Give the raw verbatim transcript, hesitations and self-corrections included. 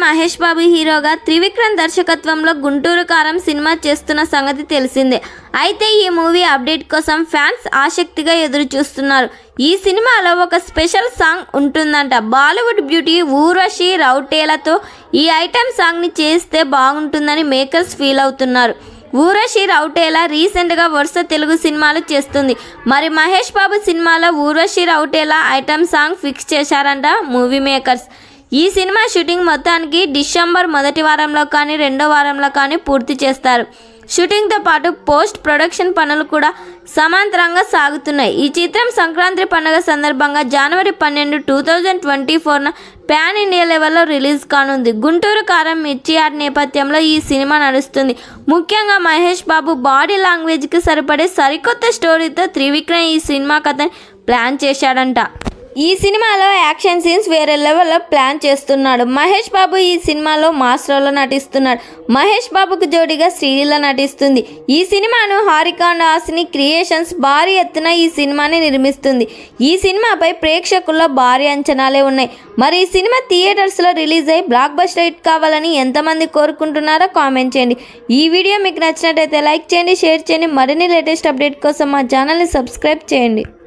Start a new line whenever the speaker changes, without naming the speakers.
మహేష్ బాబు హీరోగా త్రివిక్రమ్ దర్శకత్వంలో గుంటూరు కారం సినిమా చేస్తున్న సంగతి తెలిసిందే. అయితే ఈ మూవీ అప్డేట్ కోసం ఫ్యాన్స్ ఆసక్తిగా ఎదురు చూస్తున్నారు. ఈ సినిమాలో ఒక స్పెషల్ సాంగ్ ఉంటుందంట. బాలీవుడ్ బ్యూటీ ఊర్వశి రౌటేలాతో ఈ ఐటెం సాంగ్ని చేస్తే బాగుంటుందని మేకర్స్ ఫీల్ అవుతున్నారు. ఊర్వశి రౌటేలా రీసెంట్గా వరుస తెలుగు సినిమాలు చేస్తుంది. మరి మహేష్ బాబు సినిమాలో Urvashi Rautela item song fix చేశారంట మూవీ మేకర్స్. ఈ సినిమా షూటింగ్ మొత్తానికి డిసెంబర్ మొదటి వారంలో కానీ రెండో వారంలో కానీ పూర్తి చేస్తారు. షూటింగ్తో పాటు పోస్ట్ ప్రొడక్షన్ పనులు కూడా సమాంతరంగా సాగుతున్నాయి. ఈ చిత్రం సంక్రాంతి పండుగ సందర్భంగా జనవరి పన్నెండు టూ థౌజండ్ ట్వంటీ ఫోర్న ప్యాన్ ఇండియా లెవెల్లో రిలీజ్ కానుంది. గుంటూరు కారం మిర్చి యాడ్ నేపథ్యంలో ఈ సినిమా నడుస్తుంది. ముఖ్యంగా మహేష్ బాబు బాడీ లాంగ్వేజ్కి సరిపడే సరికొత్త స్టోరీతో త్రివిక్రమ్ ఈ సినిమా కథని ప్లాన్ చేశాడంట. ఈ సినిమాలో యాక్షన్ సీన్స్ వేరే లెవెల్లో ప్లాన్ చేస్తున్నాడు. మహేష్ బాబు ఈ సినిమాలో మాస్ రోల్లో నటిస్తున్నాడు. మహేష్ బాబుకు జోడీగా శ్రీలీల నటిస్తుంది. ఈ సినిమాను హారిక అండ్ హాసిని క్రియేషన్స్ భారీ ఎత్తున ఈ సినిమాని నిర్మిస్తుంది. ఈ సినిమాపై ప్రేక్షకుల్లో భారీ అంచనాలే ఉన్నాయి. మరి ఈ సినిమా థియేటర్స్లో రిలీజ్ అయ్యి బ్లాక్ బస్టర్ హిట్ కావాలని ఎంతమంది కోరుకుంటున్నారో కామెంట్ చేయండి. ఈ వీడియో మీకు నచ్చినట్టయితే లైక్ చేయండి, షేర్ చేయండి. మరిన్ని లేటెస్ట్ అప్డేట్ కోసం మా ఛానల్ని సబ్స్క్రైబ్ చేయండి.